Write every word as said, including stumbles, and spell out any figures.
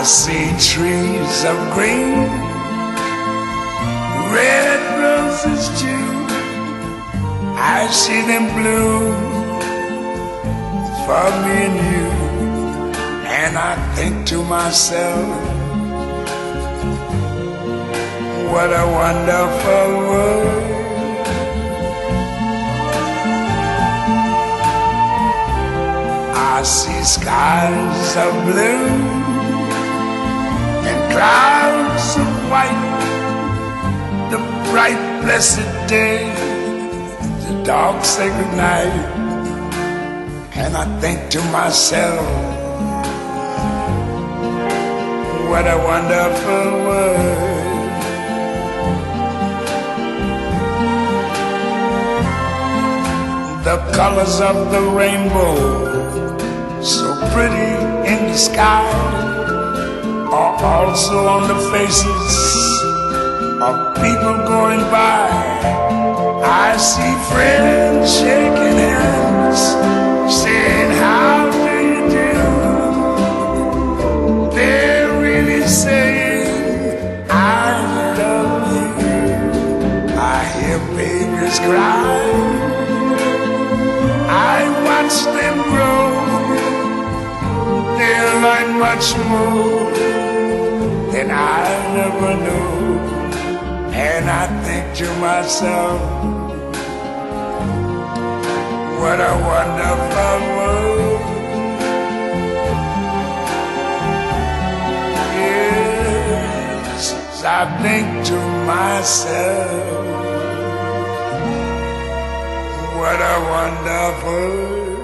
I see trees of green, red roses too. I see them bloom for me and you. And I think to myself, what a wonderful world. I see skies of blue and clouds of white, the bright blessed day, the dark sacred night. And I think to myself, what a wonderful world. The colors of the rainbow, so pretty in the sky, are also on the faces of people going by. I see friends shaking hands, saying, how do you do? They're really saying, I love you. I hear babies cry, I watch them grow. They'll learn much more than I never knew. And I think to myself, what a wonderful world. Yes, I think to myself, what a wonderful world.